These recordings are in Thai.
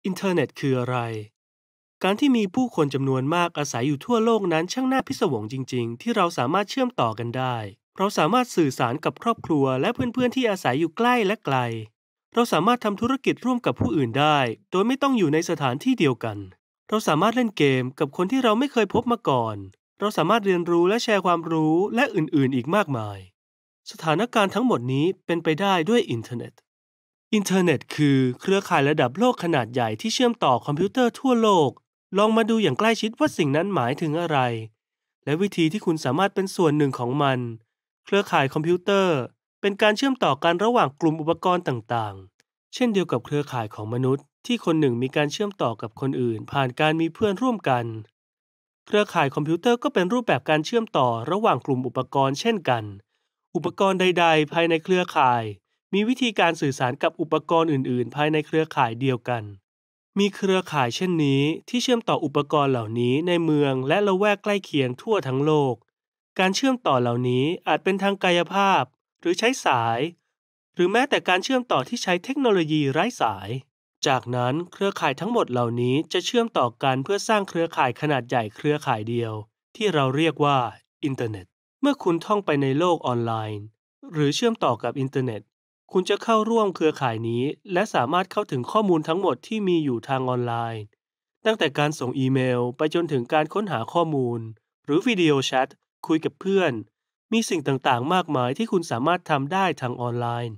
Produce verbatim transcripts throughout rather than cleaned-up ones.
อินเทอร์เน็ตคืออะไรการที่มีผู้คนจำนวนมากอาศัยอยู่ทั่วโลกนั้นช่างน่าพิศวงจริงๆที่เราสามารถเชื่อมต่อกันได้เราสามารถสื่อสารกับครอบครัวและเพื่อนๆที่อาศัยอยู่ใกล้และไกลเราสามารถทำธุรกิจร่วมกับผู้อื่นได้โดยไม่ต้องอยู่ในสถานที่เดียวกันเราสามารถเล่นเกมกับคนที่เราไม่เคยพบมาก่อนเราสามารถเรียนรู้และแชร์ความรู้และอื่นๆอีกมากมายสถานการณ์ทั้งหมดนี้เป็นไปได้ด้วยอินเทอร์เน็ต อินเทอร์เน็ตคือเครือข่ายระดับโลกขนาดใหญ่ที่เชื่อมต่อคอมพิวเตอร์ทั่วโลก ลองมาดูอย่างใกล้ชิดว่าสิ่งนั้นหมายถึงอะไร และวิธีที่คุณสามารถเป็นส่วนหนึ่งของมัน เครือข่ายคอมพิวเตอร์เป็นการเชื่อมต่อกันระหว่างกลุ่มอุปกรณ์ต่างๆ เช่นเดียวกับเครือข่ายของมนุษย์ที่คนหนึ่งมีการเชื่อมต่อกับคนอื่นผ่านการมีเพื่อนร่วมกัน เครือข่ายคอมพิวเตอร์ก็เป็นรูปแบบการเชื่อมต่อระหว่างกลุ่มอุปกรณ์เช่นกัน อุปกรณ์ใดๆภายในเครือข่ายมีวิธีการสื่อสารกับอุปกรณ์อื่นๆภายในเครือข่ายเดียวกัน มีเครือข่ายเช่นนี้ที่เชื่อมต่ออุปกรณ์เหล่านี้ในเมืองและละแวกใกล้เคียงทั่วทั้งโลก การเชื่อมต่อเหล่านี้อาจเป็นทางกายภาพหรือใช้สายหรือแม้แต่การเชื่อมต่อที่ใช้เทคโนโลยีไร้สาย จากนั้นเครือข่ายทั้งหมดเหล่านี้จะเชื่อมต่อกันเพื่อสร้างเครือข่ายขนาดใหญ่เครือข่ายเดียวที่เราเรียกว่าอินเทอร์เน็ตเมื่อคุณท่องไปในโลกออนไลน์หรือเชื่อมต่อกับอินเทอร์เน็ตคุณจะเข้าร่วมเครือข่ายนี้และสามารถเข้าถึงข้อมูลทั้งหมดที่มีอยู่ทางออนไลน์ตั้งแต่การส่งอีเมลไปจนถึงการค้นหาข้อมูลหรือวิดีโอแชทคุยกับเพื่อนมีสิ่งต่างๆมากมายที่คุณสามารถทำได้ทางออนไลน์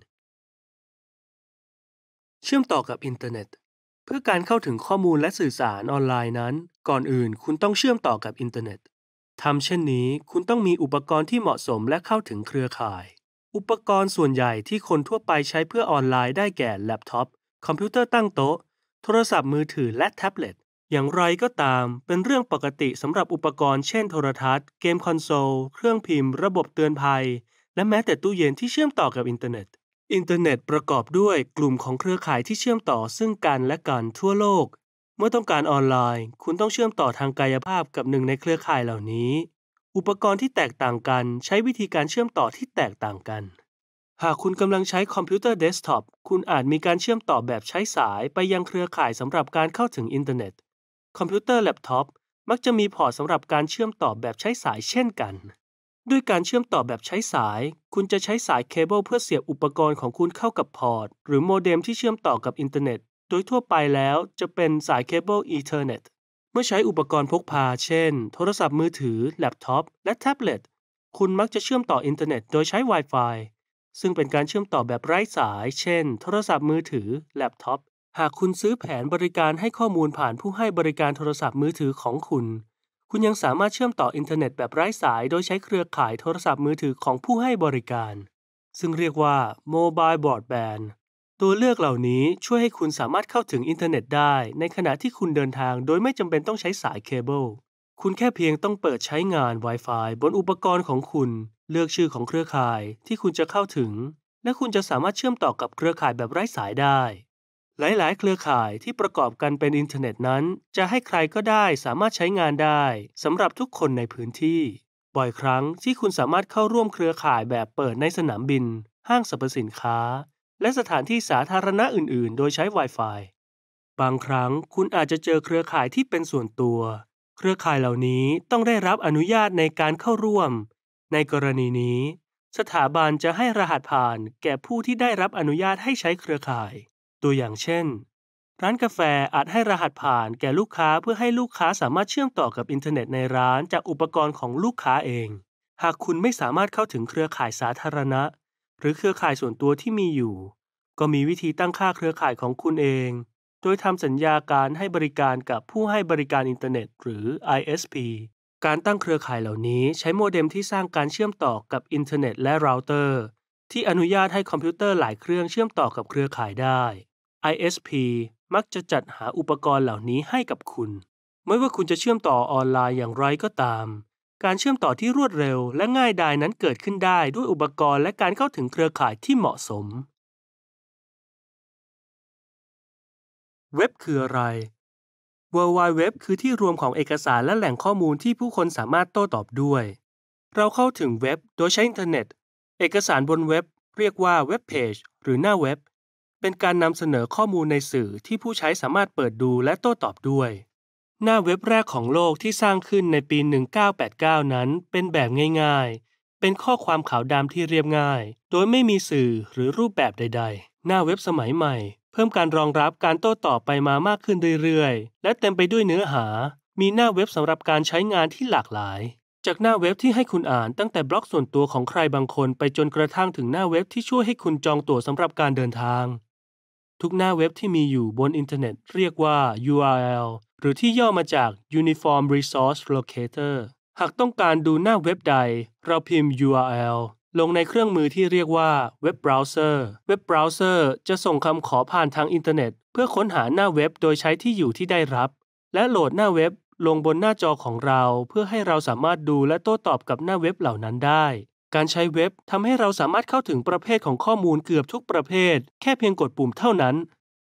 เชื่อมต่อกับอินเทอร์เน็ต เพื่อการเข้าถึงข้อมูลและสื่อสารออนไลน์นั้นก่อนอื่นคุณต้องเชื่อมต่อกับอินเทอร์เน็ตทำเช่นนี้คุณต้องมีอุปกรณ์ที่เหมาะสมและเข้าถึงเครือข่ายอุปกรณ์ส่วนใหญ่ที่คนทั่วไปใช้เพื่อออนไลน์ได้แก่แล็ปท็อปคอมพิวเตอร์ตั้งโต๊ะโทรศัพท์มือถือและแท็บเล็ตอย่างไรก็ตามเป็นเรื่องปกติสำหรับอุปกรณ์เช่นโทรทัศน์เกมคอนโซลเครื่องพิมพ์ระบบเตือนภัยและแม้แต่ตู้เย็นที่เชื่อมต่อกับอินเทอร์เน็ต อินเทอร์เน็ตประกอบด้วยกลุ่มของเครือข่ายที่เชื่อมต่อซึ่งกันและกันทั่วโลก เมื่อต้องการออนไลน์คุณต้องเชื่อมต่อทางกายภาพกับหนึ่งในเครือข่ายเหล่านี้ อุปกรณ์ที่แตกต่างกันใช้วิธีการเชื่อมต่อที่แตกต่างกัน หากคุณกำลังใช้คอมพิวเตอร์เดสก์ท็อปคุณอาจมีการเชื่อมต่อแบบใช้สายไปยังเครือข่ายสำหรับการเข้าถึงอินเทอร์เน็ต คอมพิวเตอร์แล็ปท็อปมักจะมีพอร์ตสำหรับการเชื่อมต่อแบบใช้สายเช่นกัน ด้วยการเชื่อมต่อแบบใช้สายคุณจะใช้สายเคเบิลเพื่อเสียบอุปกรณ์ของคุณเข้ากับพอร์ตหรือโมเด็มที่เชื่อมต่อกับอินเทอร์เน็ตโดยทั่วไปแล้วจะเป็นสายเคเบิลอีเทอร์เน็ตเมื่อใช้อุปกรณ์พกพาเช่นโทรศัพท์มือถือแล็ปท็อปและแท็บเล็ตคุณมักจะเชื่อมต่ออินเทอร์เน็ตโดยใช้ Wi-Fi ซึ่งเป็นการเชื่อมต่อแบบไร้สายเช่นโทรศัพท์มือถือแล็ปท็อปหากคุณซื้อแผนบริการให้ข้อมูลผ่านผู้ให้บริการโทรศัพท์มือถือของคุณคุณยังสามารถเชื่อมต่ออินเทอร์เน็ตแบบไร้สายโดยใช้เครือข่ายโทรศัพท์มือถือของผู้ให้บริการซึ่งเรียกว่า Mobile Broadband ตัวเลือกเหล่านี้ช่วยให้คุณสามารถเข้าถึงอินเทอร์เน็ตได้ในขณะที่คุณเดินทางโดยไม่จำเป็นต้องใช้สายเคเบิลคุณแค่เพียงต้องเปิดใช้งาน Wi-Fi บนอุปกรณ์ของคุณเลือกชื่อของเครือข่ายที่คุณจะเข้าถึงและคุณจะสามารถเชื่อมต่อกับเครือข่ายแบบไร้สายได้หลายๆเครือข่ายที่ประกอบกันเป็นอินเทอร์เน็ตนั้นจะให้ใครก็ได้สามารถใช้งานได้สำหรับทุกคนในพื้นที่บ่อยครั้งที่คุณสามารถเข้าร่วมเครือข่ายแบบเปิดในสนามบินห้างสรรพสินค้าและสถานที่สาธารณะอื่นๆโดยใช้ Wi-Fi บางครั้งคุณอาจจะเจอเครือข่ายที่เป็นส่วนตัวเครือข่ายเหล่านี้ต้องได้รับอนุญาตในการเข้าร่วมในกรณีนี้สถาบันจะให้รหัสผ่านแก่ผู้ที่ได้รับอนุญาตให้ใช้เครือข่ายตัวอย่างเช่นร้านกาแฟอาจให้รหัสผ่านแก่ลูกค้าเพื่อให้ลูกค้าสามารถเชื่อมต่อกับอินเทอร์เน็ตในร้านจากอุปกรณ์ของลูกค้าเองหากคุณไม่สามารถเข้าถึงเครือข่ายสาธารณะหรือเครือข่ายส่วนตัวที่มีอยู่ก็มีวิธีตั้งค่าเครือข่ายของคุณเองโดยทำสัญญาการให้บริการกับผู้ให้บริการอินเทอร์เน็ตหรือ ไอ เอส พี การตั้งเครือข่ายเหล่านี้ใช้โมเด็มที่สร้างการเชื่อมต่อกับอินเทอร์เน็ตและเราเตอร์ที่อนุญาตให้คอมพิวเตอร์หลายเครื่องเชื่อมต่อกับเครือข่ายได้ ไอ เอส พี มักจะจัดหาอุปกรณ์เหล่านี้ให้กับคุณไม่ว่าคุณจะเชื่อมต่อออนไลน์อย่างไรก็ตามการเชื่อมต่อที่รวดเร็วและง่ายดายนั้นเกิดขึ้นได้ด้วยอุปกรณ์และการเข้าถึงเครือข่ายที่เหมาะสมเว็บคืออะไร World Wide Web คือที่รวมของเอกสารและแหล่งข้อมูลที่ผู้คนสามารถโต้ตอบด้วยเราเข้าถึงเว็บโดยใช้อินเทอร์เน็ตเอกสารบนเว็บเรียกว่าเว็บเพจหรือหน้าเว็บเป็นการนำเสนอข้อมูลในสื่อที่ผู้ใช้สามารถเปิดดูและโต้ตอบด้วยหน้าเว็บแรกของโลกที่สร้างขึ้นในปีหนึ่งเก้าแปดเก้านั้นเป็นแบบง่ายๆเป็นข้อความขาวดำที่เรียบง่ายโดยไม่มีสื่อหรือรูปแบบใดๆหน้าเว็บสมัยใหม่เพิ่มการรองรับการโต้ตอบไปมามากขึ้นเรื่อยๆและเต็มไปด้วยเนื้อหามีหน้าเว็บสำหรับการใช้งานที่หลากหลายจากหน้าเว็บที่ให้คุณอ่านตั้งแต่บล็อกส่วนตัวของใครบางคนไปจนกระทั่งถึงหน้าเว็บที่ช่วยให้คุณจองตั๋วสำหรับการเดินทางทุกหน้าเว็บที่มีอยู่บนอินเทอร์เน็ตเรียกว่า ยู อาร์ แอล หรือที่ย่อมาจาก Uniform Resource Locator หากต้องการดูหน้าเว็บใดเราพิมพ์ ยู อาร์ แอล ลงในเครื่องมือที่เรียกว่าเว็บเบราว์เซอร์เว็บเบราว์เซอร์จะส่งคำขอผ่านทางอินเทอร์เน็ตเพื่อค้นหาหน้าเว็บโดยใช้ที่อยู่ที่ได้รับและโหลดหน้าเว็บลงบนหน้าจอของเราเพื่อให้เราสามารถดูและโต้ตอบกับหน้าเว็บเหล่านั้นได้การใช้เว็บทำให้เราสามารถเข้าถึงประเภทของข้อมูลเกือบทุกประเภทแค่เพียงกดปุ่มเท่านั้น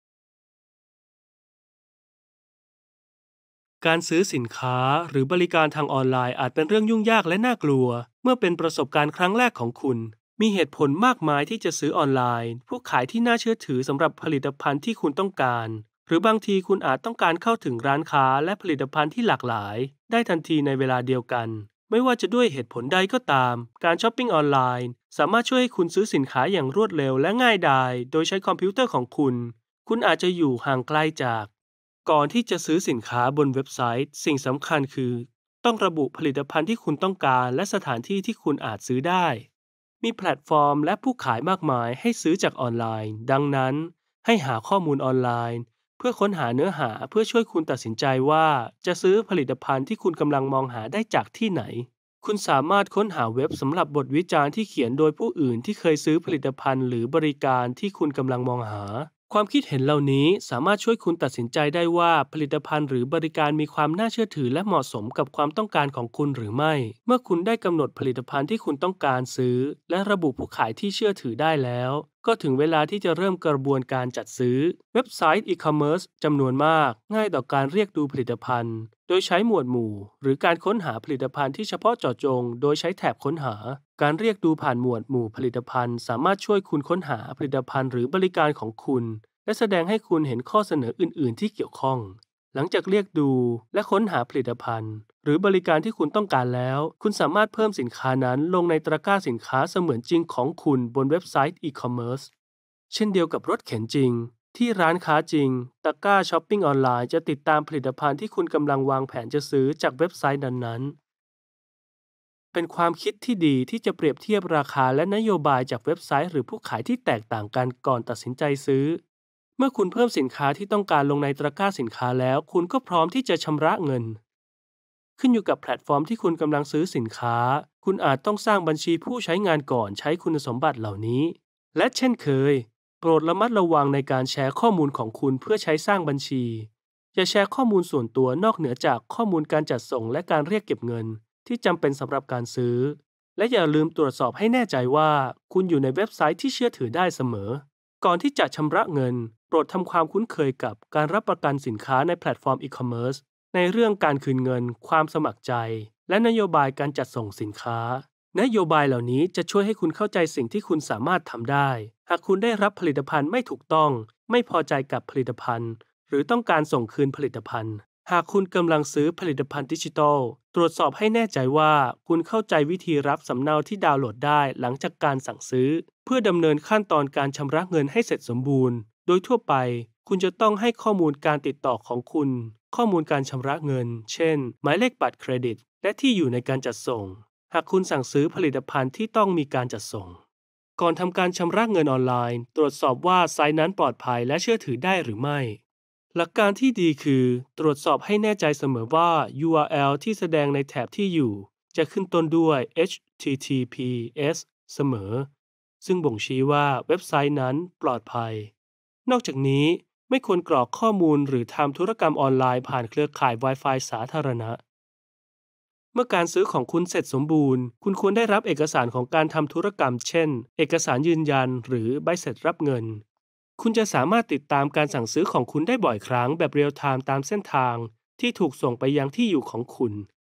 การซื้อสินค้าหรือบริการทางออนไลน์อาจเป็นเรื่องยุ่งยากและน่ากลัวเมื่อเป็นประสบการณ์ครั้งแรกของคุณมีเหตุผลมากมายที่จะซื้อออนไลน์ผู้ขายที่น่าเชื่อถือสำหรับผลิตภัณฑ์ที่คุณต้องการหรือบางทีคุณอาจต้องการเข้าถึงร้านค้าและผลิตภัณฑ์ที่หลากหลายได้ทันทีในเวลาเดียวกันไม่ว่าจะด้วยเหตุผลใดก็ตามการช้อปปิ้งออนไลน์สามารถช่วยให้คุณซื้อสินค้าอย่างรวดเร็วและง่ายดายโดยใช้คอมพิวเตอร์ของคุณคุณอาจจะอยู่ห่างไกลจากก่อนที่จะซื้อสินค้าบนเว็บไซต์สิ่งสำคัญคือต้องระบุผลิตภัณฑ์ที่คุณต้องการและสถานที่ที่คุณอาจซื้อได้มีแพลตฟอร์มและผู้ขายมากมายให้ซื้อจากออนไลน์ดังนั้นให้หาข้อมูลออนไลน์เพื่อค้นหาเนื้อหาเพื่อช่วยคุณตัดสินใจว่าจะซื้อผลิตภัณฑ์ที่คุณกำลังมองหาได้จากที่ไหนคุณสามารถค้นหาเว็บสำหรับบทวิจารณ์ที่เขียนโดยผู้อื่นที่เคยซื้อผลิตภัณฑ์หรือบริการที่คุณกำลังมองหาความคิดเห็นเหล่านี้สามารถช่วยคุณตัดสินใจได้ว่าผลิตภัณฑ์หรือบริการมีความน่าเชื่อถือและเหมาะสมกับความต้องการของคุณหรือไม่เมื่อคุณได้กำหนดผลิตภัณฑ์ที่คุณต้องการซื้อและระบุผู้ขายที่เชื่อถือได้แล้วก็ถึงเวลาที่จะเริ่มกระบวนการจัดซื้อเว็บไซต์อีคอมเมิร์ซจำนวนมากง่ายต่อการเรียกดูผลิตภัณฑ์โดยใช้หมวดหมู่หรือการค้นหาผลิตภัณฑ์ที่เฉพาะเจาะจงโดยใช้แถบค้นหาการเรียกดูผ่านหมวดหมู่ผลิตภัณฑ์สามารถช่วยคุณค้นหาผลิตภัณฑ์หรือบริการของคุณและแสดงให้คุณเห็นข้อเสนออื่นๆที่เกี่ยวข้องหลังจากเรียกดูและค้นหาผลิตภัณฑ์หรือบริการที่คุณต้องการแล้วคุณสามารถเพิ่มสินค้านั้นลงในตะกร้าสินค้าเสมือนจริงของคุณบนเว็บไซต์อีคอมเมิร์ซเช่นเดียวกับรถเข็นจริงที่ร้านค้าจริงตะกร้าช้อปปิ้งออนไลน์จะติดตามผลิตภัณฑ์ที่คุณกำลังวางแผนจะซื้อจากเว็บไซต์นั้นๆเป็นความคิดที่ดีที่จะเปรียบเทียบราคาและนโยบายจากเว็บไซต์หรือผู้ขายที่แตกต่างกันก่อนตัดสินใจซื้อเมื่อคุณเพิ่มสินค้าที่ต้องการลงในตะกร้าสินค้าแล้วคุณก็พร้อมที่จะชำระเงินขึ้นอยู่กับแพลตฟอร์มที่คุณกำลังซื้อสินค้าคุณอาจต้องสร้างบัญชีผู้ใช้งานก่อนใช้คุณสมบัติเหล่านี้และเช่นเคยโปรดระมัดระวังในการแชร์ข้อมูลของคุณเพื่อใช้สร้างบัญชีอย่าแชร์ข้อมูลส่วนตัวนอกเหนือจากข้อมูลการจัดส่งและการเรียกเก็บเงินที่จำเป็นสำหรับการซื้อและอย่าลืมตรวจสอบให้แน่ใจว่าคุณอยู่ในเว็บไซต์ที่เชื่อถือได้เสมอก่อนที่จะชำระเงินโปรดทำความคุ้นเคยกับการรับประกันสินค้าในแพลตฟอร์มอีคอมเมิร์ซในเรื่องการคืนเงินความสมัครใจและนโยบายการจัดส่งสินค้านโยบายเหล่านี้จะช่วยให้คุณเข้าใจสิ่งที่คุณสามารถทำได้หากคุณได้รับผลิตภัณฑ์ไม่ถูกต้องไม่พอใจกับผลิตภัณฑ์หรือต้องการส่งคืนผลิตภัณฑ์หากคุณกำลังซื้อผลิตภัณฑ์ดิจิทัลตรวจสอบให้แน่ใจว่าคุณเข้าใจวิธีรับสำเนาที่ดาวน์โหลดได้หลังจากการสั่งซื้อเพื่อดำเนินขั้นตอนการชำระเงินให้เสร็จสมบูรณ์โดยทั่วไปคุณจะต้องให้ข้อมูลการติดต่อของคุณข้อมูลการชำระเงินเช่นหมายเลขบัตรเครดิตและที่อยู่ในการจัดส่งหากคุณสั่งซื้อผลิตภัณฑ์ที่ต้องมีการจัดส่งก่อนทำการชำระเงินออนไลน์ตรวจสอบว่าไซต์นั้นปลอดภัยและเชื่อถือได้หรือไม่หลักการที่ดีคือตรวจสอบให้แน่ใจเสมอว่า ยู อาร์ แอล ที่แสดงในแถบที่อยู่จะขึ้นต้นด้วย เอช ที ที พี เอส เสมอซึ่งบ่งชี้ว่าเว็บไซต์นั้นปลอดภัยนอกจากนี้ไม่ควรกรอกข้อมูลหรือทำธุรกรรมออนไลน์ผ่านเครือข่าย Wi-Fi สาธารณะเมื่อการซื้อของคุณเสร็จสมบูรณ์คุณควรได้รับเอกสารของการทำธุรกรรมเช่นเอกสารยืนยันหรือใบเสร็จรับเงินคุณจะสามารถติดตามการสั่งซื้อของคุณได้บ่อยครั้งแบบเรียลไทม์ตามเส้นทางที่ถูกส่งไปยังที่อยู่ของคุณ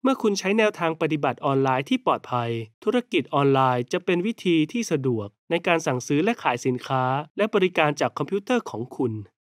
มื่อคุณใช้แนวทางปฏิบัติออนไลน์ที่ปลอดภัยธุรกิจออนไลน์จะเป็นวิธีที่สะดวกในการสั่งซื้อและขายสินค้าและบริการจากคอมพิวเตอร์ของคุณ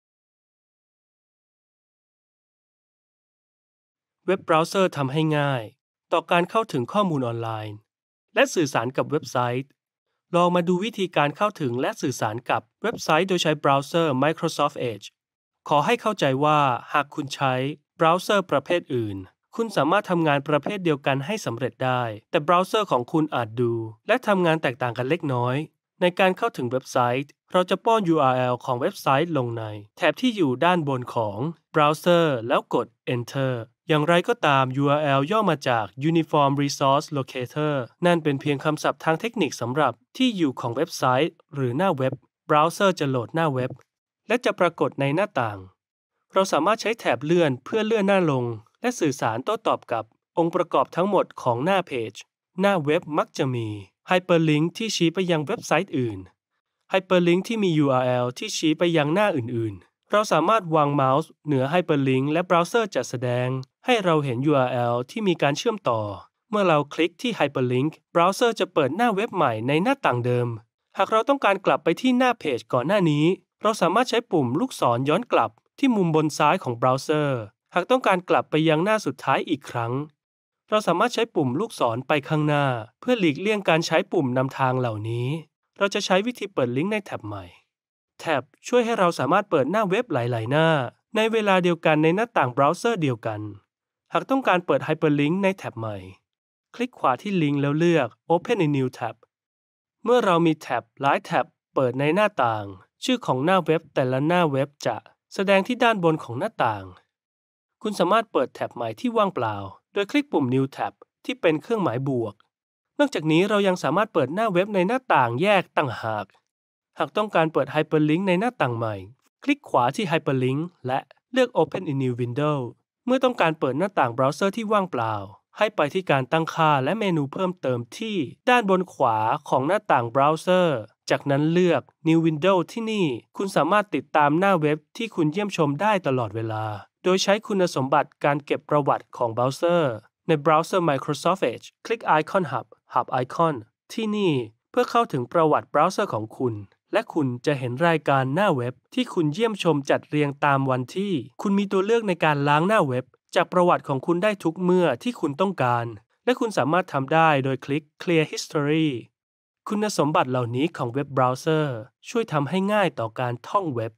เว็บเบราว์เซอร์ทำให้ง่ายต่อการเข้าถึงข้อมูลออนไลน์และสื่อสารกับเว็บไซต์ลองมาดูวิธีการเข้าถึงและสื่อสารกับเว็บไซต์โดยใช้เบราว์เซอร์ Microsoft Edge ขอให้เข้าใจว่าหากคุณใช้เบราว์เซอร์ประเภทอื่นคุณสามารถทำงานประเภทเดียวกันให้สำเร็จได้แต่เบราว์เซอร์ของคุณอาจดูและทำงานแตกต่างกันเล็กน้อยในการเข้าถึงเว็บไซต์เราจะป้อน ยู อาร์ แอล ของเว็บไซต์ลงในแถบที่อยู่ด้านบนของเบราว์เซอร์แล้วกด Enter อย่างไรก็ตาม ยู อาร์ แอล ย่อมาจาก Uniform Resource Locator นั่นเป็นเพียงคำศัพท์ทางเทคนิคสำหรับที่อยู่ของเว็บไซต์หรือหน้าเว็บเบราว์เซอร์จะโหลดหน้าเว็บและจะปรากฏในหน้าต่างเราสามารถใช้แถบเลื่อนเพื่อเลื่อนหน้าลงและสื่อสารโต้ตอบกับองค์ประกอบทั้งหมดของหน้าเพจหน้าเว็บมักจะมีไฮเปอร์ลิงก์ที่ชี้ไปยังเว็บไซต์อื่นไฮเปอร์ลิงก์ที่มี ยู อาร์ แอล ที่ชี้ไปยังหน้าอื่นๆเราสามารถวางเมาส์เหนือไฮเปอร์ลิงก์และเบราว์เซอร์จะแสดงให้เราเห็น ยู อาร์ แอล ที่มีการเชื่อมต่อเมื่อเราคลิกที่ไฮเปอร์ลิงก์เบราว์เซอร์จะเปิดหน้าเว็บใหม่ในหน้าต่างเดิมหากเราต้องการกลับไปที่หน้าเพจก่อนหน้านี้เราสามารถใช้ปุ่มลูกศรย้อนกลับที่มุมบนซ้ายของเบราว์เซอร์หากต้องการกลับไปยังหน้าสุดท้ายอีกครั้งเราสามารถใช้ปุ่มลูกศรไปข้างหน้าเพื่อหลีกเลี่ยงการใช้ปุ่มนำทางเหล่านี้เราจะใช้วิธีเปิดลิงก์ในแท็บใหม่แท็บช่วยให้เราสามารถเปิดหน้าเว็บหลายๆหน้าในเวลาเดียวกันในหน้าต่างเบราว์เซอร์เดียวกันหากต้องการเปิดไฮเปอร์ลิงก์ในแท็บใหม่คลิกขวาที่ลิงก์แล้วเลือก Open in New Tab เมื่อเรามีแท็บหลายแท็บเปิดในหน้าต่างชื่อของหน้าเว็บแต่ละหน้าเว็บจะแสดงที่ด้านบนของหน้าต่างคุณสามารถเปิดแท็บใหม่ที่ว่างเปล่าโดยคลิกปุ่ม New Tab ที่เป็นเครื่องหมายบวกนอกจากนี้เรายังสามารถเปิดหน้าเว็บในหน้าต่างแยกต่างหากหากต้องการเปิดไฮเปอร์ลิงก์ในหน้าต่างใหม่คลิกขวาที่ไฮเปอร์ลิงก์และเลือก Open in New Window เมื่อต้องการเปิดหน้าต่างเบราว์เซอร์ที่ว่างเปล่าให้ไปที่การตั้งค่าและเมนูเพิ่มเติมที่ด้านบนขวาของหน้าต่างเบราว์เซอร์จากนั้นเลือก New Window ที่นี่คุณสามารถติดตามหน้าเว็บที่คุณเยี่ยมชมได้ตลอดเวลาโดยใช้คุณสมบัติการเก็บประวัติของเบราว์เซอร์ในเบราว์เซอร์ Microsoft Edge คลิกไอคอน Hub Hub Icon ที่นี่เพื่อเข้าถึงประวัติเบราว์เซอร์ของคุณและคุณจะเห็นรายการหน้าเว็บที่คุณเยี่ยมชมจัดเรียงตามวันที่คุณมีตัวเลือกในการล้างหน้าเว็บจากประวัติของคุณได้ทุกเมื่อที่คุณต้องการและคุณสามารถทำได้โดยคลิก Clear History คุณสมบัติเหล่านี้ของเว็บเบราว์เซอร์ช่วยทำให้ง่ายต่อการท่องเว็บ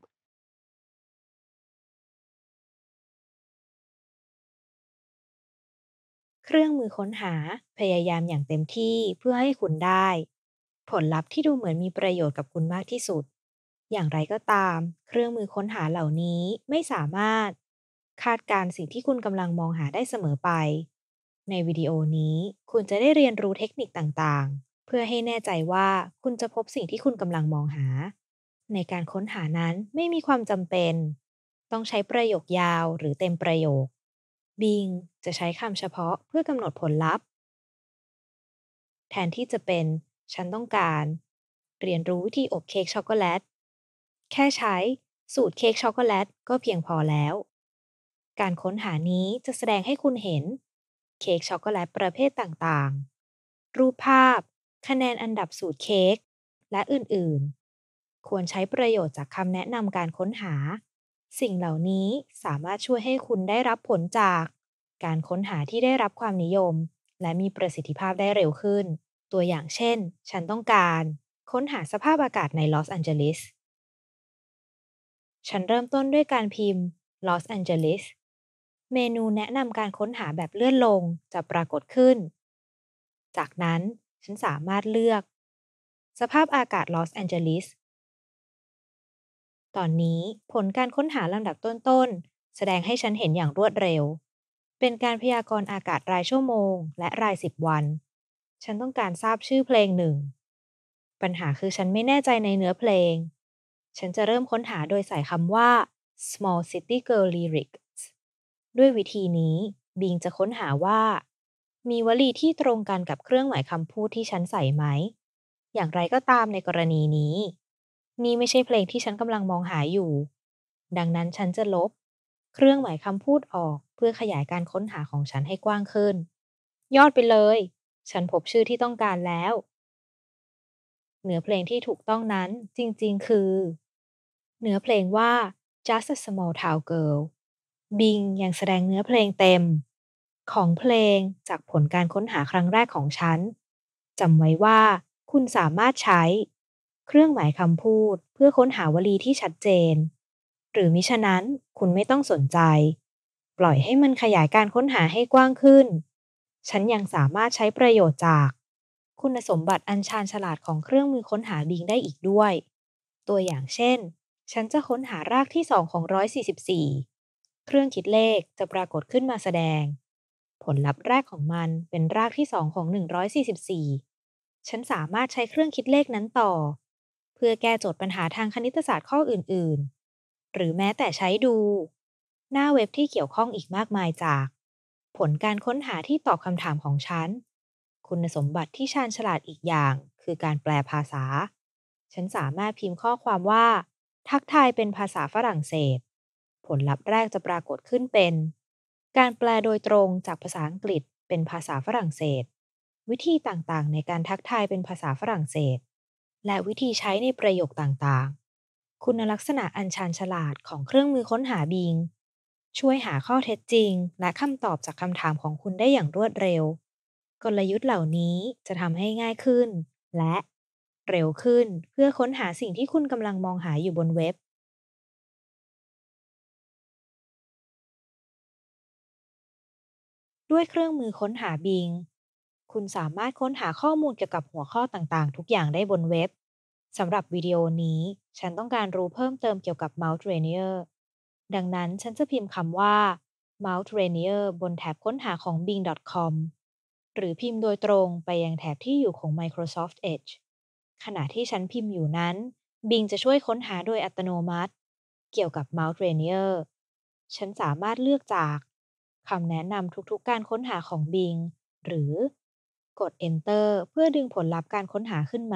เครื่องมือค้นหาพยายามอย่างเต็มที่เพื่อให้คุณได้ผลลัพธ์ที่ดูเหมือนมีประโยชน์กับคุณมากที่สุดอย่างไรก็ตามเครื่องมือค้นหาเหล่านี้ไม่สามารถคาดการณ์สิ่งที่คุณกำลังมองหาได้เสมอไปในวิดีโอนี้คุณจะได้เรียนรู้เทคนิคต่างๆเพื่อให้แน่ใจว่าคุณจะพบสิ่งที่คุณกำลังมองหาในการค้นหานั้นไม่มีความจำเป็นต้องใช้ประโยคยาวหรือเต็มประโยค Bing จะใช้คำเฉพาะเพื่อกำหนดผลลัพธ์แทนที่จะเป็นฉันต้องการเรียนรู้วิธีอบเค้กช็อกโกแลตแค่ใช้สูตรเค้กช็อกโกแลตก็เพียงพอแล้วการค้นหานี้จะแสดงให้คุณเห็นเค้กช็อกโกแลตประเภทต่างๆรูปภาพคะแนนอันดับสูตรเค้กและอื่นๆควรใช้ประโยชน์จากคำแนะนำการค้นหาสิ่งเหล่านี้สามารถช่วยให้คุณได้รับผลจากการค้นหาที่ได้รับความนิยมและมีประสิทธิภาพได้เร็วขึ้นตัวอย่างเช่นฉันต้องการค้นหาสภาพอากาศในลอสแอนเจลิสฉันเริ่มต้นด้วยการพิมพ์ลอสแอนเจลิสเมนูแนะนำการค้นหาแบบเลื่อนลงจะปรากฏขึ้นจากนั้นฉันสามารถเลือกสภาพอากาศลอสแอนเจลิสตอนนี้ผลการค้นหาลำดับต้นๆแสดงให้ฉันเห็นอย่างรวดเร็วเป็นการพยากรณ์อากาศรายชั่วโมงและรายสิบวันฉันต้องการทราบชื่อเพลงหนึ่งปัญหาคือฉันไม่แน่ใจในเนื้อเพลงฉันจะเริ่มค้นหาโดยใส่คำว่า small city girl lyrics ด้วยวิธีนี้ Bing จะค้นหาว่ามีวลีที่ตรงกันกับเครื่องหมายคำพูดที่ฉันใส่ไหมอย่างไรก็ตามในกรณีนี้นี่ไม่ใช่เพลงที่ฉันกำลังมองหาอยู่ดังนั้นฉันจะลบเครื่องหมายคำพูดออกเพื่อขยายการค้นหาของฉันให้กว้างขึ้นยอดไปเลย ฉันพบชื่อที่ต้องการแล้ว เนื้อเพลงที่ถูกต้องนั้นจริงๆคือเนื้อเพลงว่า Just a Small Town Girl บิงยังแสดงเนื้อเพลงเต็มของเพลงจากผลการค้นหาครั้งแรกของฉันจำไว้ว่าคุณสามารถใช้เครื่องหมายคำพูดเพื่อค้นหาวลีที่ชัดเจนหรือมิฉะนั้นคุณไม่ต้องสนใจปล่อยให้มันขยายการค้นหาให้กว้างขึ้นฉันยังสามารถใช้ประโยชน์จากคุณสมบัติอันชาญฉลาดของเครื่องมือค้นหา Bing ได้อีกด้วยตัวอย่างเช่นฉันจะค้นหารากที่สองของหนึ่งร้อยสี่สิบสี่เครื่องคิดเลขจะปรากฏขึ้นมาแสดงผลลัพธ์แรกของมันเป็นรากที่สองของหนึ่งร้อยสี่สิบสี่ฉันสามารถใช้เครื่องคิดเลขนั้นต่อเพื่อแก้โจทย์ปัญหาทางคณิตศาสตร์ข้ออื่นๆหรือแม้แต่ใช้ดูหน้าเว็บที่เกี่ยวข้องอีกมากมายจากผลการค้นหาที่ตอบคำถามของฉันคุณสมบัติที่ชาญฉลาดอีกอย่างคือการแปลภาษาฉันสามารถพิมพ์ข้อความว่าทักทายเป็นภาษาฝรั่งเศสผลลัพธ์แรกจะปรากฏขึ้นเป็นการแปลโดยตรงจากภาษาอังกฤษเป็นภาษาฝรั่งเศสวิธีต่างๆในการทักทายเป็นภาษาฝรั่งเศสและวิธีใช้ในประโยคต่างๆคุณลักษณะอันชาญฉลาดของเครื่องมือค้นหาบิงช่วยหาข้อเท็จจริงและคำตอบจากคำถามของคุณได้อย่างรวดเร็วกลยุทธ์เหล่านี้จะทำให้ง่ายขึ้นและเร็วขึ้นเพื่อค้นหาสิ่งที่คุณกำลังมองหาอยู่บนเว็บ ด้วยเครื่องมือค้นหา Bing คุณสามารถค้นหาข้อมูลเกี่ยวกับหัวข้อต่างๆ ทุกอย่างได้บนเว็บ สำหรับวิดีโอนี้ ฉันต้องการรู้เพิ่มเติมเกี่ยวกับ Mount Rainier ดังนั้นฉันจะพิมพ์คำว่า Mount Rainier บนแถบค้นหาของ บิง ดอท คอม หรือพิมพ์โดยตรงไปยังแถบที่อยู่ของ Microsoft Edge ขณะที่ฉันพิมพ์อยู่นั้น Bing จะช่วยค้นหาโดยอัตโนมัติเกี่ยวกับ Mount Rainier ฉันสามารถเลือกจากคำแนะนำทุกๆการค้นหาของ Bing หรือกด Enter เพื่อดึงผลลัพธ์การค้นหาขึ้นมา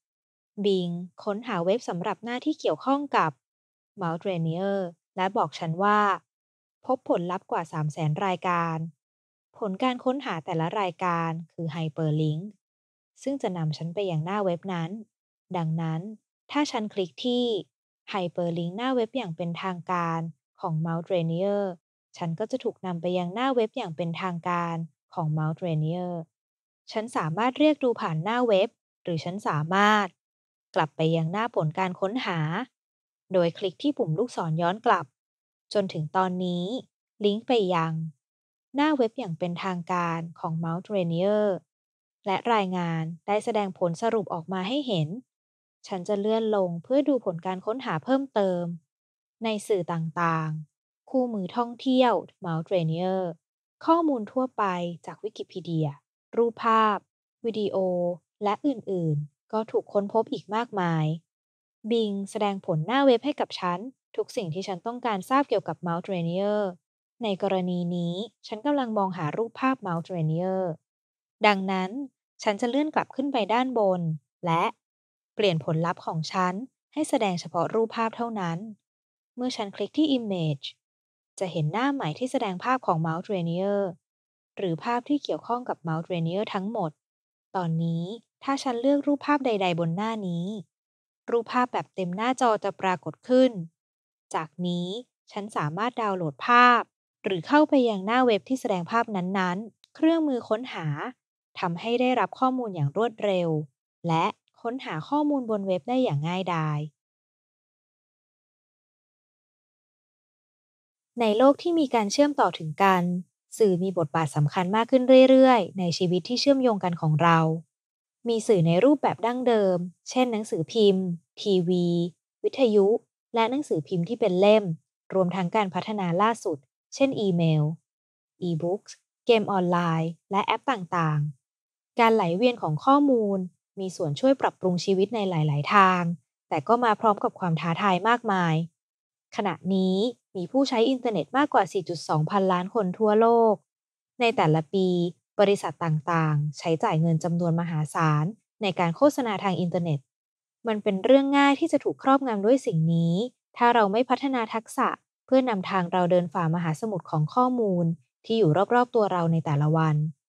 Bing ค้นหาเว็บสำหรับหน้าที่เกี่ยวข้องกับ Mount Rainier และบอกฉันว่าพบผลลัพธ์กว่า สามแสน รายการ ผลการค้นหาแต่ละรายการคือ Hyperlink ซึ่งจะนำฉันไปยังหน้าเว็บนั้น ดังนั้นถ้าฉันคลิกที่ Hyperlink หน้าเว็บอย่างเป็นทางการของ Mount Rainier ฉันก็จะถูกนำไปยังหน้าเว็บอย่างเป็นทางการของ Mount Rainier ฉันสามารถเรียกดูผ่านหน้าเว็บหรือฉันสามารถกลับไปยังหน้าผลการค้นหาโดยคลิกที่ปุ่มลูกศรย้อนกลับจนถึงตอนนี้ลิงก์ไปยังหน้าเว็บอย่างเป็นทางการของ Mount Rainier และรายงานได้แสดงผลสรุปออกมาให้เห็นฉันจะเลื่อนลงเพื่อดูผลการค้นหาเพิ่มเติมในสื่อต่างๆคู่มือท่องเที่ยว Mount Rainier ข้อมูลทั่วไปจากวิกิพีเดียรูปภาพวิดีโอและอื่นๆก็ถูกค้นพบอีกมากมาย Bing แสดงผลหน้าเว็บให้กับฉันทุกสิ่งที่ฉันต้องการทราบเกี่ยวกับ Mount Rainier ในกรณีนี้ฉันกำลังมองหารูปภาพ Mount Rainier ดังนั้นฉันจะเลื่อนกลับขึ้นไปด้านบนและเปลี่ยนผลลัพธ์ของฉันให้แสดงเฉพาะรูปภาพเท่านั้นเมื่อฉันคลิกที่ Image จะเห็นหน้าใหม่ที่แสดงภาพของ Mount Rainier หรือภาพที่เกี่ยวข้องกับ Mount Rainier ทั้งหมดตอนนี้ถ้าฉันเลือกรูปภาพใดๆบนหน้านี้รูปภาพแบบเต็มหน้าจอจะปรากฏขึ้นจากนี้ฉันสามารถดาวน์โหลดภาพหรือเข้าไปยังหน้าเว็บที่แสดงภาพนั้นๆเครื่องมือค้นหาทำให้ได้รับข้อมูลอย่างรวดเร็วและค้นหาข้อมูลบนเว็บได้อย่างง่ายดาย ในโลกที่มีการเชื่อมต่อถึงกันสื่อมีบทบาทสำคัญมากขึ้นเรื่อยๆในชีวิตที่เชื่อมโยงกันของเรา มีสื่อในรูปแบบดั้งเดิม เช่นหนังสือพิมพ์ทีวีวิทยุและหนังสือพิมพ์ที่เป็นเล่ม รวมทั้งการพัฒนาล่าสุด เช่นอีเมล อี-บุ๊กส์ เกมออนไลน์ และแอปต่างๆ การไหลเวียนของข้อมูลมีส่วนช่วยปรับปรุงชีวิตในหลายๆทาง แต่ก็มาพร้อมกับความท้าทายมากมาย ขณะนี้มีผู้ใช้อินเทอร์เน็ตมากกว่า สี่จุดสอง พันล้านคนทั่วโลก ในแต่ละปีบริษัทต่างๆ ใช้จ่ายเงินจำนวนมหาศาลในการโฆษณาทางอินเทอร์เน็ต มันเป็นเรื่องง่ายที่จะถูกครอบงำด้วยสิ่งนี้ ถ้าเราไม่พัฒนาทักษะเพื่อนำทางเราเดินฝ่ามหาสมุทรของข้อมูลที่อยู่รอบๆตัวเราในแต่ละวัน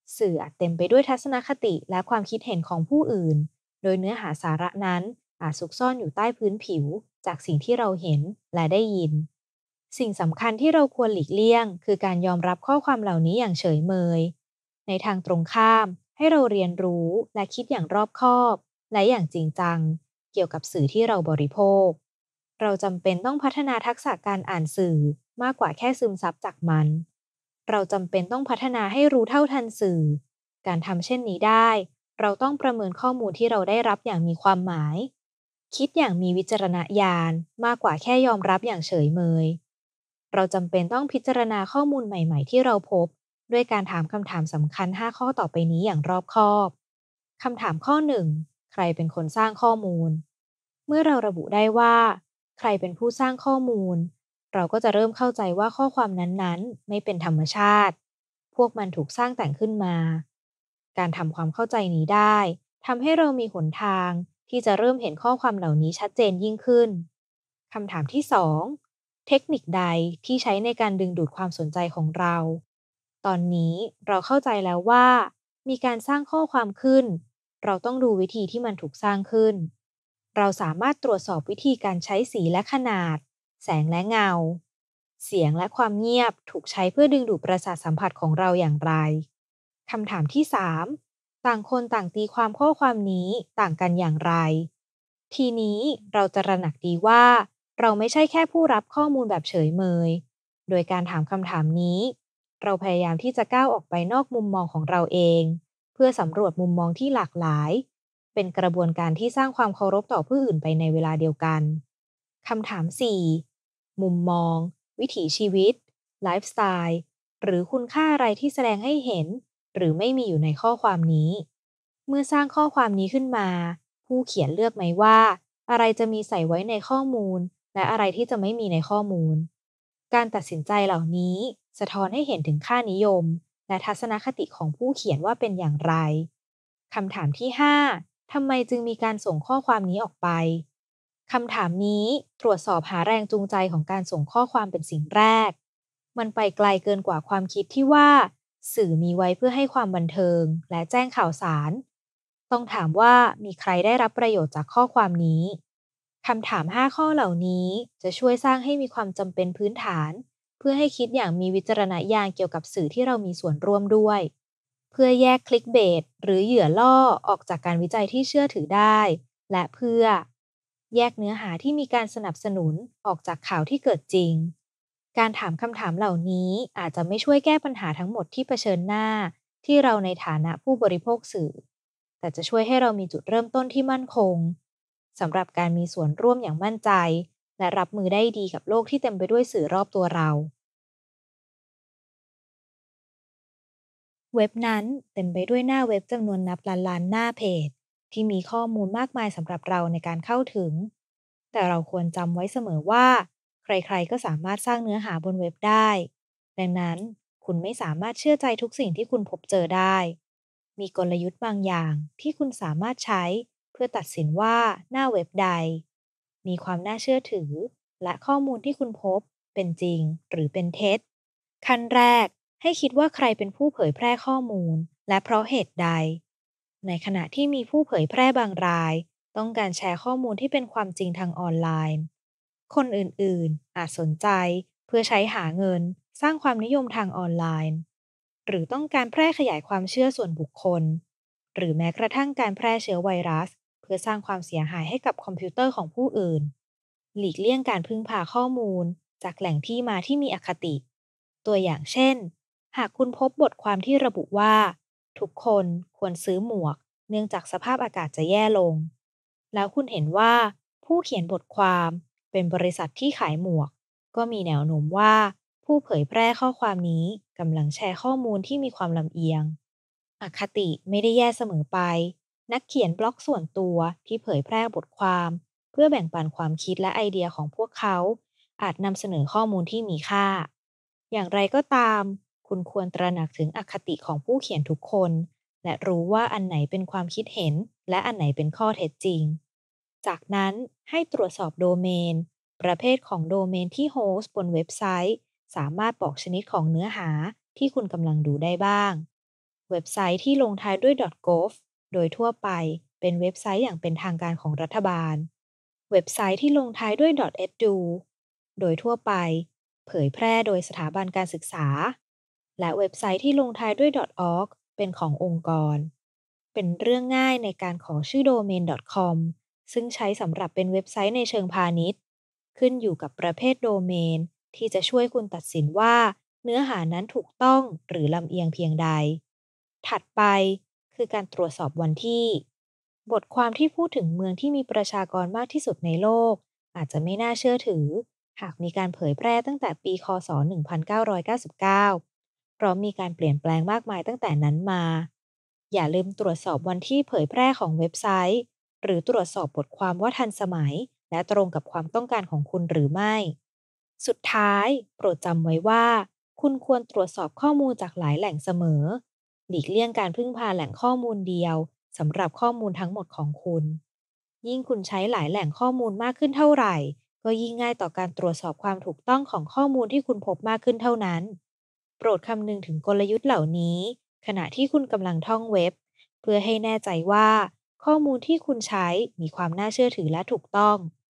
สื่ออาจเต็มไปด้วยทัศนคติและความคิดเห็นของผู้อื่น โดยเนื้อหาสาระนั้นอาจซุกซ่อนอยู่ใต้พื้นผิวจากสิ่งที่เราเห็นและได้ยิน สิ่งสำคัญที่เราควรหลีกเลี่ยงคือการยอมรับข้อความเหล่านี้อย่างเฉยเมย ในทางตรงข้ามให้เราเรียนรู้และคิดอย่างรอบคอบและอย่างจริงจังเกี่ยวกับสื่อที่เราบริโภค เราจำเป็นต้องพัฒนาทักษะการอ่านสื่อมากกว่าแค่ซึมซับจากมัน เราจำเป็นต้องพัฒนาให้รู้เท่าทันสื่อ การทำเช่นนี้ได้ เราต้องประเมินข้อมูลที่เราได้รับอย่างมีความหมาย คิดอย่างมีวิจารณญาณมากกว่าแค่ยอมรับอย่างเฉยเมย เราจำเป็นต้องพิจารณาข้อมูลใหม่ๆที่เราพบด้วยการถามคำถามสำคัญห้าข้อต่อไปนี้อย่างรอบคอบ คำถามข้อหนึ่งใครเป็นคนสร้างข้อมูล เมื่อเราระบุได้ว่าใครเป็นผู้สร้างข้อมูล เราก็จะเริ่มเข้าใจว่าข้อความนั้นๆไม่เป็นธรรมชาติ พวกมันถูกสร้างแต่งขึ้นมา การทำความเข้าใจนี้ได้ทำให้เรามีหนทางที่จะเริ่มเห็นข้อความเหล่านี้ชัดเจนยิ่งขึ้น คำถามที่สองเทคนิคใดที่ใช้ในการดึงดูดความสนใจของเรา ตอนนี้เราเข้าใจแล้วว่ามีการสร้างข้อความขึ้น เราต้องดูวิธีที่มันถูกสร้างขึ้น เราสามารถตรวจสอบวิธีการใช้สีและขนาด แสงและเงา เสียงและความเงียบถูกใช้เพื่อดึงดูดประสาทสัมผัสของเราอย่างไร คำถามที่สามต่างคนต่างตีความข้อความนี้ต่างกันอย่างไร ทีนี้เราจะระหนักดีว่าเราไม่ใช่แค่ผู้รับข้อมูลแบบเฉยเมย โดยการถามคำถามนี้เราพยายามที่จะก้าวออกไปนอกมุมมองของเราเองเพื่อสำรวจมุมมองที่หลากหลายเป็นกระบวนการที่สร้างความเคารพต่อผู้อื่นไปในเวลาเดียวกันคำถามสี่มุมมองวิถีชีวิตไลฟ์สไตล์หรือคุณค่าอะไรที่แสดงให้เห็นหรือไม่มีอยู่ในข้อความนี้เมื่อสร้างข้อความนี้ขึ้นมาผู้เขียนเลือกไหมว่าอะไรจะมีใส่ไว้ในข้อมูลและอะไรที่จะไม่มีในข้อมูล การตัดสินใจเหล่านี้สะท้อนให้เห็นถึงค่านิยมและทัศนคติของผู้เขียนว่าเป็นอย่างไร คำถามที่ห้าทำไมจึงมีการส่งข้อความนี้ออกไป คำถามนี้ตรวจสอบหาแรงจูงใจของการส่งข้อความเป็นสิ่งแรก มันไปไกลเกินกว่าความคิดที่ว่าสื่อมีไว้เพื่อให้ความบันเทิงและแจ้งข่าวสาร ต้องถามว่ามีใครได้รับประโยชน์จากข้อความนี้ คำถามห้าข้อเหล่านี้จะช่วยสร้างให้มีความจำเป็นพื้นฐานเพื่อให้คิดอย่างมีวิจารณญาณเกี่ยวกับสื่อที่เรามีส่วนร่วมด้วยเพื่อแยกคลิกเบสหรือเหยื่อล่อออกจากการวิจัยที่เชื่อถือได้และเพื่อแยกเนื้อหาที่มีการสนับสนุนออกจากข่าวที่เกิดจริงการถามคำถามเหล่านี้อาจจะไม่ช่วยแก้ปัญหาทั้งหมดที่เผชิญหน้าที่เราในฐานะผู้บริโภคสื่อแต่จะช่วยให้เรามีจุดเริ่มต้นที่มั่นคง สำหรับการมีส่วนร่วมอย่างมั่นใจและรับมือได้ดีกับโลกที่เต็มไปด้วยสื่อรอบตัวเราเว็บนั้นเต็มไปด้วยหน้าเว็บจำนวนนับล้านล้านหน้าเพจที่มีข้อมูลมากมายสำหรับเราในการเข้าถึงแต่เราควรจำไว้เสมอว่าใครๆก็สามารถสร้างเนื้อหาบนเว็บได้ดังนั้นคุณไม่สามารถเชื่อใจทุกสิ่งที่คุณพบเจอได้มีกลยุทธ์บางอย่างที่คุณสามารถใช้เพื่อตัดสินว่าหน้าเว็บใด มีความน่าเชื่อถือและข้อมูลที่คุณพบเป็นจริงหรือเป็นเท็จขั้นแรกให้คิดว่าใครเป็นผู้เผยแพร่ข้อมูลและเพราะเหตุใดในขณะที่มีผู้เผยแพร่บางรายต้องการแชร์ข้อมูลที่เป็นความจริงทางออนไลน์คนอื่นๆอาจสนใจเพื่อใช้หาเงินสร้างความนิยมทางออนไลน์หรือต้องการแพร่ขยายความเชื่อส่วนบุคคลหรือแม้กระทั่งการแพร่เชื้อไวรัส เพื่อสร้างความเสียหายให้กับคอมพิวเตอร์ของผู้อื่น หลีกเลี่ยงการพึ่งพาข้อมูลจากแหล่งที่มาที่มีอคติ ตัวอย่างเช่น หากคุณพบบทความที่ระบุว่าทุกคนควรซื้อหมวกเนื่องจากสภาพอากาศจะแย่ลง แล้วคุณเห็นว่าผู้เขียนบทความเป็นบริษัทที่ขายหมวก ก็มีแนวโน้มว่าผู้เผยแพร่ข้อความนี้กำลังแชร์ข้อมูลที่มีความลำเอียงอคติไม่ได้แย่เสมอไป นักเขียนบล็อกส่วนตัวที่เผยแพร่บทความเพื่อแบ่งปันความคิดและไอเดียของพวกเขาอาจนำเสนอข้อมูลที่มีค่าอย่างไรก็ตามคุณควรตระหนักถึงอคติของผู้เขียนทุกคนและรู้ว่าอันไหนเป็นความคิดเห็นและอันไหนเป็นข้อเท็จจริงจากนั้นให้ตรวจสอบโดเมนประเภทของโดเมนที่โฮสต์บนเว็บไซต์สามารถบอกชนิดของเนื้อหาที่คุณกำลังดูได้บ้างเว็บไซต์ที่ลงท้ายด้วย .gov โดยทั่วไปเป็นเว็บไซต์อย่างเป็นทางการของรัฐบาลเว็บไซต์ที่ลงท้ายด้วย .edu โดยทั่วไปเผยแพร่โดยสถาบันการศึกษาและเว็บไซต์ที่ลงท้ายด้วย .org เป็นขององค์กรเป็นเรื่องง่ายในการขอชื่อโดเมน .com ซึ่งใช้สำหรับเป็นเว็บไซต์ในเชิงพาณิชย์ขึ้นอยู่กับประเภทโดเมนที่จะช่วยคุณตัดสินว่าเนื้อหานั้นถูกต้องหรือลำเอียงเพียงใด ถัดไปคือการตรวจสอบวันที่บทความที่พูดถึงเมืองที่มีประชากรมากที่สุดในโลกอาจจะไม่น่าเชื่อถือหากมีการเผยแพร่ตั้งแต่ปีค ศ หนึ่งพันเก้าร้อยเก้าสิบเก้า เพราะมีการเปลี่ยนแปลงมากมายตั้งแต่นั้นมาอย่าลืมตรวจสอบวันที่เผยแพร่ของเว็บไซต์หรือตรวจสอบบทความว่าทันสมัยและตรงกับความต้องการของคุณหรือไม่ สุดท้ายโปรดจำไว้ว่าคุณควรตรวจสอบข้อมูลจากหลายแหล่งเสมอหลีกเลี่ยงการพึ่งพาแหล่งข้อมูลเดียวสำหรับข้อมูลทั้งหมดของคุณยิ่งคุณใช้หลายแหล่งข้อมูลมากขึ้นเท่าไหร่ก็ยิ่งง่ายต่อการตรวจสอบความถูกต้องของข้อมูลที่คุณพบมากขึ้นเท่านั้นโปรดคำนึงถึงกลยุทธ์เหล่านี้ขณะที่คุณกำลังท่องเว็บเพื่อให้แน่ใจว่าข้อมูลที่คุณใช้มีความน่าเชื่อถือและถูกต้อง